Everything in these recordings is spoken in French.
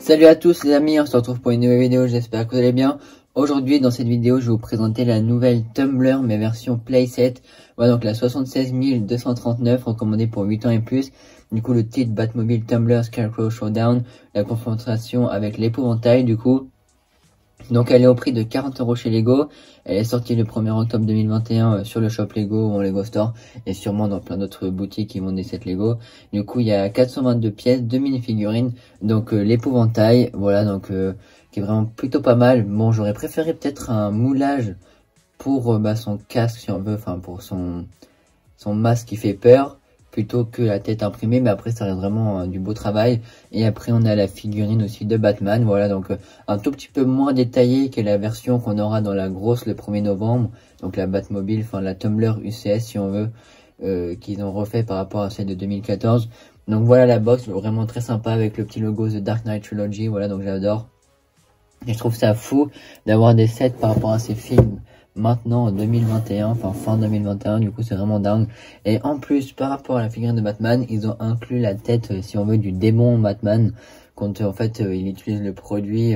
Salut à tous les amis, on se retrouve pour une nouvelle vidéo, j'espère que vous allez bien. Aujourd'hui dans cette vidéo je vais vous présenter la nouvelle Tumblr mais version playset. Voilà donc la 76 239 recommandée pour 8 ans et plus. Du coup le titre Batmobile Tumblr Scarecrow Showdown, la confrontation avec l'épouvantail du coup. Donc elle est au prix de 40 € chez Lego. Elle est sortie le 1er octobre 2021 sur le shop Lego ou en Lego Store et sûrement dans plein d'autres boutiques qui vendent des sets Lego. Du coup il y a 422 pièces, 2 mini-figurines, donc l'épouvantail, voilà donc qui est vraiment plutôt pas mal. Bon, j'aurais préféré peut-être un moulage pour son casque si on veut, enfin pour son masque qui fait peur, plutôt que la tête imprimée, mais après ça reste vraiment du beau travail. Et après on a la figurine aussi de Batman, voilà donc un tout petit peu moins détaillé que la version qu'on aura dans la grosse le 1er novembre, donc la Batmobile, enfin la Tumblr UCS si on veut, qu'ils ont refait par rapport à celle de 2014. Donc voilà la box, vraiment très sympa avec le petit logo The Dark Knight Trilogy, voilà donc j'adore. Et je trouve ça fou d'avoir des sets par rapport à ces films maintenant en 2021, enfin fin 2021, du coup c'est vraiment dingue. Et en plus par rapport à la figurine de Batman, ils ont inclus la tête si on veut du démon Batman, quand en fait il utilise le produit,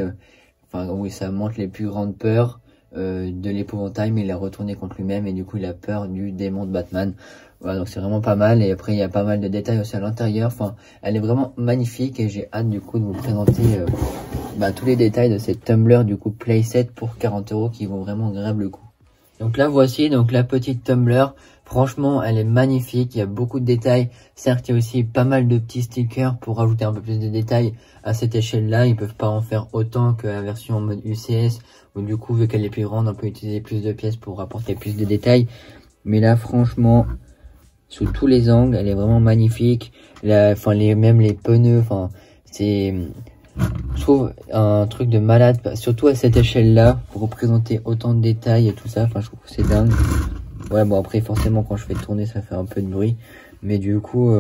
oui ça montre les plus grandes peurs de l'épouvantail, mais il est retourné contre lui-même et du coup il a peur du démon de Batman. Voilà donc c'est vraiment pas mal. Et après il y a pas mal de détails aussi à l'intérieur, enfin elle est vraiment magnifique et j'ai hâte du coup de vous présenter tous les détails de cette Tumblr du coup playset pour 40 € qui vont vraiment grave le coup. Donc là voici donc la petite Tumblr, franchement elle est magnifique, il y a beaucoup de détails, certes il y a aussi pas mal de petits stickers pour rajouter un peu plus de détails à cette échelle là, ils peuvent pas en faire autant que la version en mode UCS, où du coup vu qu'elle est plus grande on peut utiliser plus de pièces pour apporter plus de détails, mais là franchement sous tous les angles elle est vraiment magnifique, même les pneus, c'est... Je trouve un truc de malade, surtout à cette échelle-là, pour représenter autant de détails et tout ça. Enfin, je trouve que c'est dingue. Ouais, bon après, forcément, quand je fais tourner, ça fait un peu de bruit. Mais du coup,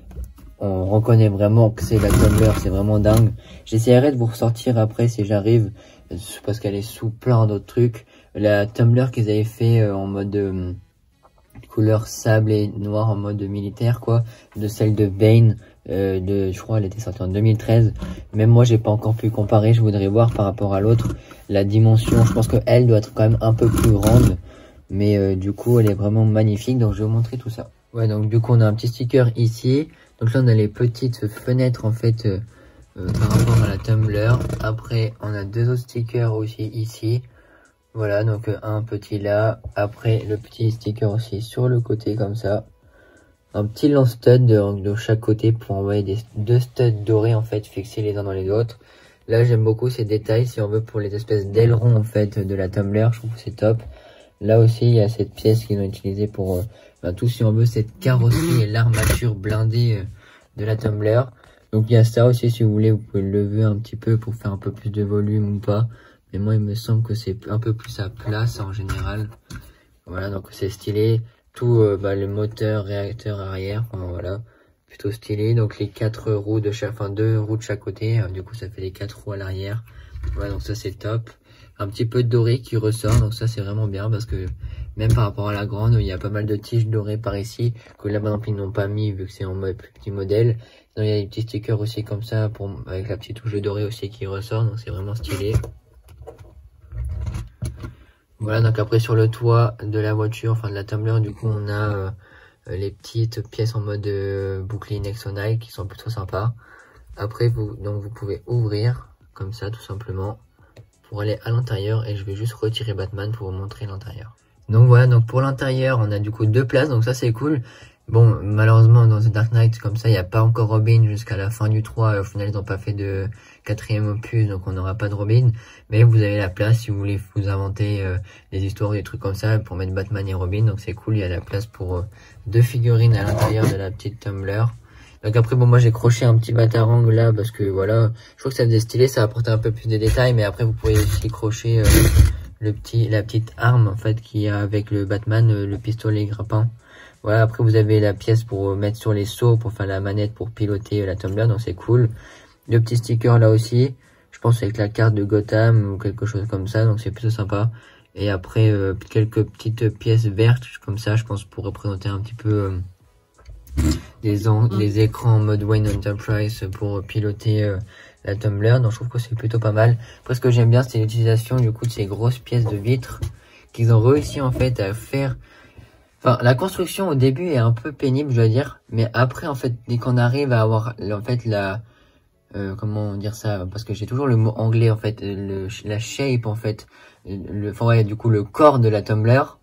on reconnaît vraiment que c'est la Tumblr, c'est vraiment dingue. J'essaierai de vous ressortir après si j'arrive, parce qu'elle est sous plein d'autres trucs. La Tumblr qu'ils avaient fait en mode couleur sable et noir, en mode militaire, quoi, de celle de Bane. Je crois elle était sortie en 2013. Même moi j'ai pas encore pu comparer, je voudrais voir par rapport à l'autre la dimension. Je pense que elle doit être quand même un peu plus grande, mais du coup elle est vraiment magnifique, donc je vais vous montrer tout ça. Ouais, donc du coup on a un petit sticker ici, donc là on a les petites fenêtres en fait par rapport à la Tumblr. Après on a deux autres stickers aussi ici, voilà donc un petit là, après le petit sticker aussi sur le côté comme ça. Un petit lance-stud de chaque côté pour envoyer deux studs dorés en fait fixés les uns dans les autres. Là j'aime beaucoup ces détails si on veut pour les espèces d'ailerons en fait de la Tumblr, je trouve que c'est top. Là aussi il y a cette pièce qu'ils ont utilisée pour tout si on veut cette carrosserie et l'armature blindée de la Tumblr. Donc il y a ça aussi si vous voulez, vous pouvez le lever un petit peu pour faire un peu plus de volume ou pas. Mais moi il me semble que c'est un peu plus à place en général. Voilà donc c'est stylé. Tout le moteur, réacteur arrière, voilà, plutôt stylé. Donc les 4 roues de chaque, 2 roues de chaque côté, du coup ça fait les 4 roues à l'arrière. Voilà donc ça c'est top. Un petit peu de doré qui ressort, donc ça c'est vraiment bien parce que même par rapport à la grande, il y a pas mal de tiges dorées par ici que là maintenant ils n'ont pas mis vu que c'est en mode plus petit modèle. Donc il y a des petits stickers aussi comme ça avec la petite touche de doré aussi qui ressort, donc c'est vraiment stylé. Voilà donc après sur le toit de la voiture, de la Tumblr, du coup on a les petites pièces en mode bouclier Nexonite qui sont plutôt sympas. Après vous pouvez ouvrir comme ça tout simplement pour aller à l'intérieur, et je vais juste retirer Batman pour vous montrer l'intérieur. Donc voilà, donc pour l'intérieur on a du coup 2 places, donc ça c'est cool. Bon malheureusement dans The Dark Knight comme ça il n'y a pas encore Robin jusqu'à la fin du 3, au final ils n'ont pas fait de 4e opus donc on n'aura pas de Robin, mais vous avez la place si vous voulez vous inventer des histoires ou des trucs comme ça pour mettre Batman et Robin, donc c'est cool, il y a la place pour 2 figurines à l'intérieur de la petite Tumblr. Donc après bon moi j'ai croché un petit batarang là parce que voilà, je trouve que ça faisait stylé, ça apportait un peu plus de détails, mais après vous pouvez aussi crocher la petite arme en fait qu'il y a avec le Batman, le pistolet grappin. Voilà, après vous avez la pièce pour mettre sur les sauts, pour faire la manette pour piloter la Tumblr, donc c'est cool. Le petit sticker là aussi, je pense avec la carte de Gotham ou quelque chose comme ça, donc c'est plutôt sympa. Et après quelques petites pièces vertes comme ça, je pense pour représenter un petit peu des écrans en mode Wayne Enterprise pour piloter la Tumblr, donc je trouve que c'est plutôt pas mal. Après, ce que j'aime bien, c'est l'utilisation du coup de ces grosses pièces de vitre qu'ils ont réussi en fait à faire. Enfin, la construction au début est un peu pénible, je dois dire, mais après en fait, dès qu'on arrive à avoir en fait comment dire ça, parce que j'ai toujours le mot anglais en fait, la shape en fait, du coup le corps de la Tumblr.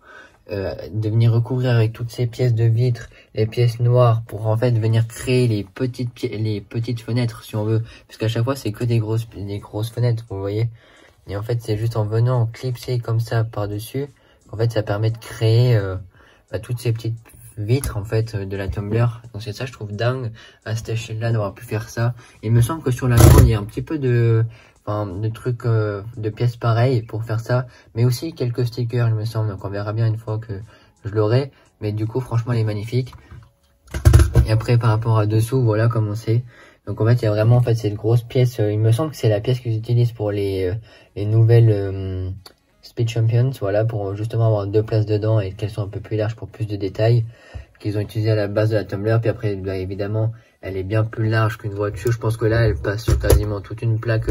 De venir recouvrir avec toutes ces pièces de vitre, les pièces noires, pour en fait venir créer les petites fenêtres si on veut, puisqu'à chaque fois c'est que des grosses fenêtres, vous voyez. Et en fait c'est juste en venant clipser comme ça par dessus, en fait ça permet de créer toutes ces petites vitres en fait de la Tumblr. Donc c'est ça, je trouve dingue à cette échelle là d'avoir pu faire ça. Il me semble que sur la grande il y a un petit peu de trucs de pièces pareilles pour faire ça, mais aussi quelques stickers il me semble, donc on verra bien une fois que je l'aurai, mais du coup franchement elle est magnifique. Et après par rapport à dessous, voilà comment c'est. Donc en fait il y a vraiment en fait cette grosse pièce, il me semble que c'est la pièce qu'ils utilisent pour les nouvelles Speed Champions, voilà, pour justement avoir 2 places dedans et qu'elles soient un peu plus larges pour plus de détails, qu'ils ont utilisé à la base de la Tumblr. Puis après bah, évidemment elle est bien plus large qu'une voiture, je pense que là elle passe sur quasiment toute une plaque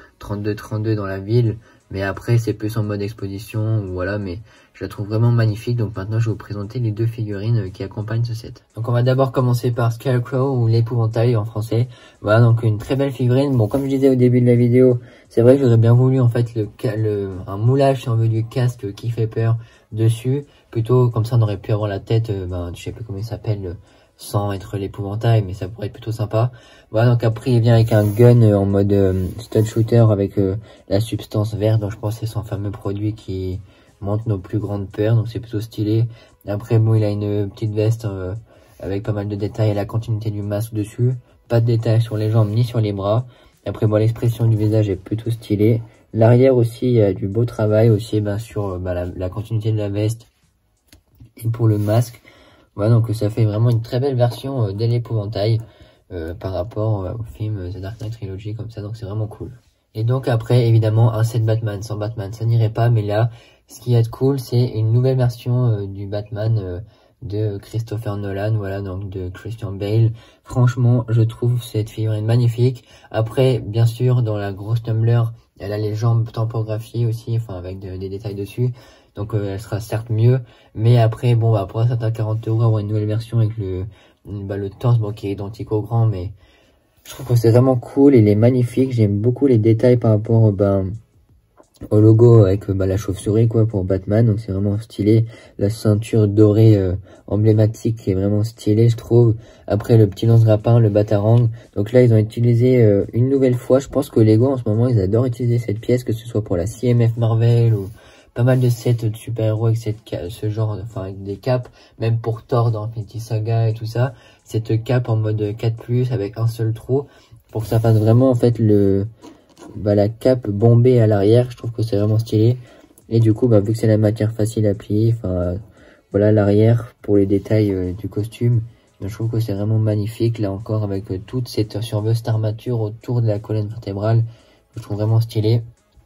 32 dans la ville, mais après c'est plus en mode exposition, voilà, mais je la trouve vraiment magnifique. Donc maintenant je vais vous présenter les 2 figurines qui accompagnent ce set. Donc on va d'abord commencer par Scarecrow, ou l'épouvantail en français. Voilà, donc une très belle figurine. Bon, comme je disais au début de la vidéo, c'est vrai que j'aurais bien voulu en fait un moulage si on veut du casque qui fait peur dessus, plutôt comme ça on aurait pu avoir la tête, je sais plus comment il s'appelle, sans être l'épouvantail, mais ça pourrait être plutôt sympa. Voilà, donc après il vient avec un gun en mode stud shooter avec la substance verte, donc je pense que c'est son fameux produit qui montre nos plus grandes peurs, donc c'est plutôt stylé. Après bon, il a une petite veste avec pas mal de détails et la continuité du masque dessus, pas de détails sur les jambes ni sur les bras. Après bon, l'expression du visage est plutôt stylée. L'arrière aussi, il y a du beau travail aussi sur la continuité de la veste et pour le masque. Voilà, donc ça fait vraiment une très belle version de l'épouvantail par rapport au film The Dark Knight Trilogy, comme ça, donc c'est vraiment cool. Et donc après, évidemment, un set Batman. Sans Batman, ça n'irait pas, mais là, ce qui est cool, c'est une nouvelle version du Batman de Christopher Nolan, voilà, donc de Christian Bale. Franchement, je trouve cette figurine magnifique. Après, bien sûr, dans la grosse Tumblr, elle a les jambes tampographiées aussi, enfin avec des détails dessus. Donc elle sera certes mieux, mais après bon pour certains 40 € avoir une nouvelle version avec le torse qui est identique au grand, mais je trouve que c'est vraiment cool, il est magnifique. J'aime beaucoup les détails par rapport au logo avec la chauve-souris quoi pour Batman, donc c'est vraiment stylé. La ceinture dorée emblématique qui est vraiment stylée, je trouve. Après le petit lance-grappin, le batarang, donc là ils ont utilisé une nouvelle fois. Je pense que Lego en ce moment ils adorent utiliser cette pièce, que ce soit pour la CMF Marvel ou pas mal de sets de super-héros avec ce genre, avec des capes, même pour Thor dans Infinity Saga et tout ça, cette cape en mode 4+, avec un seul trou, pour que ça fasse vraiment en fait la cape bombée à l'arrière. Je trouve que c'est vraiment stylé. Et du coup, vu que c'est la matière facile à plier, voilà l'arrière pour les détails du costume. Je trouve que c'est vraiment magnifique, là encore, avec toute cette surveuse armature autour de la colonne vertébrale. Je trouve vraiment stylé.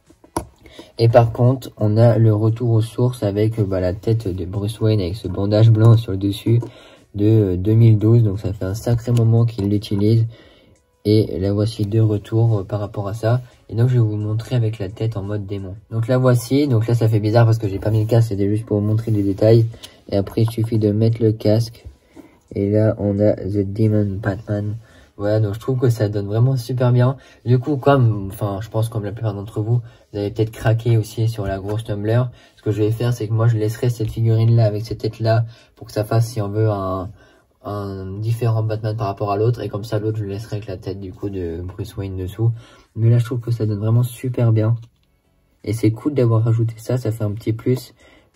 Et par contre, on a le retour aux sources avec la tête de Bruce Wayne avec ce bandage blanc sur le dessus de 2012. Donc ça fait un sacré moment qu'il l'utilise. Et la voici de retour par rapport à ça. Et donc je vais vous montrer avec la tête en mode démon. Donc la voici. Donc là ça fait bizarre parce que j'ai pas mis le casque. C'était juste pour vous montrer les détails. Et après il suffit de mettre le casque. Et là on a The Demon Batman. Voilà, donc je trouve que ça donne vraiment super bien. Du coup, je pense comme la plupart d'entre vous, vous avez peut-être craqué aussi sur la grosse Tumblr. Ce que je vais faire, c'est que moi je laisserai cette figurine-là avec cette tête-là pour que ça fasse, si on veut, un différent Batman par rapport à l'autre. Et comme ça, l'autre, je le laisserai avec la tête du coup de Bruce Wayne dessous. Mais là, je trouve que ça donne vraiment super bien. Et c'est cool d'avoir rajouté ça, ça fait un petit plus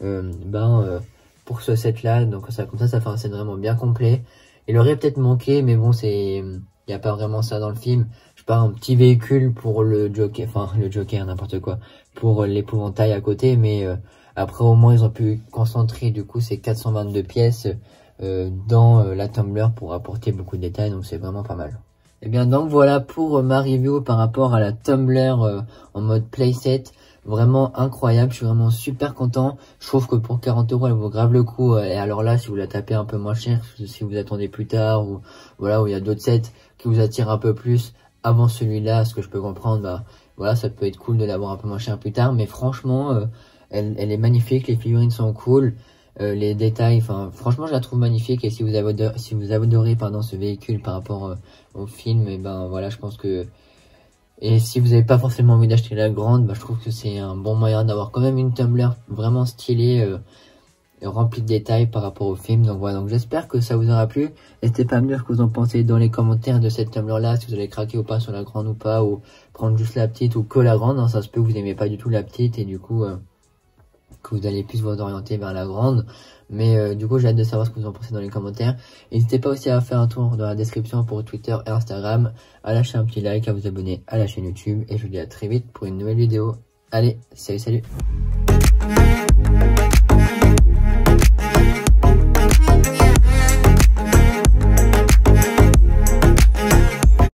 pour ce set-là. Donc comme ça fait un set vraiment bien complet. Il aurait peut-être manqué, mais bon, il n'y a pas vraiment ça dans le film. Je sais pas, un petit véhicule pour le Joker, n'importe quoi, pour l'épouvantail à côté, mais après au moins ils ont pu concentrer du coup ces 422 pièces dans la Tumblr pour apporter beaucoup de détails, donc c'est vraiment pas mal. Et bien donc voilà pour ma review par rapport à la Tumblr en mode playset. Vraiment incroyable, je suis vraiment super content. Je trouve que pour 40 € elle vaut grave le coup. Et alors là, si vous la tapez un peu moins cher, si vous attendez plus tard, ou voilà, où il y a d'autres sets qui vous attirent un peu plus, avant celui-là, ce que je peux comprendre, bah voilà, ça peut être cool de l'avoir un peu moins cher plus tard, mais franchement, elle est magnifique, les figurines sont cool, les détails, enfin franchement je la trouve magnifique, et si vous avez adoré pardon ce véhicule par rapport au film, et ben voilà, je pense que, et si vous n'avez pas forcément envie d'acheter la grande, bah je trouve que c'est un bon moyen d'avoir quand même une Tumbler vraiment stylée, rempli de détails par rapport au film. Donc voilà, donc j'espère que ça vous aura plu. N'hésitez pas à me dire ce que vous en pensez dans les commentaires de cette Tumbler là, si vous allez craquer ou pas sur la grande ou pas, ou prendre juste la petite ou que la grande, hein. Ça se peut que vous n'aimez pas du tout la petite et du coup que vous allez plus vous orienter vers la grande. Mais du coup j'ai hâte de savoir ce que vous en pensez dans les commentaires. N'hésitez pas aussi à faire un tour dans la description pour Twitter et Instagram, à lâcher un petit like, à vous abonner à la chaîne YouTube, et je vous dis à très vite pour une nouvelle vidéo. Allez, salut salut.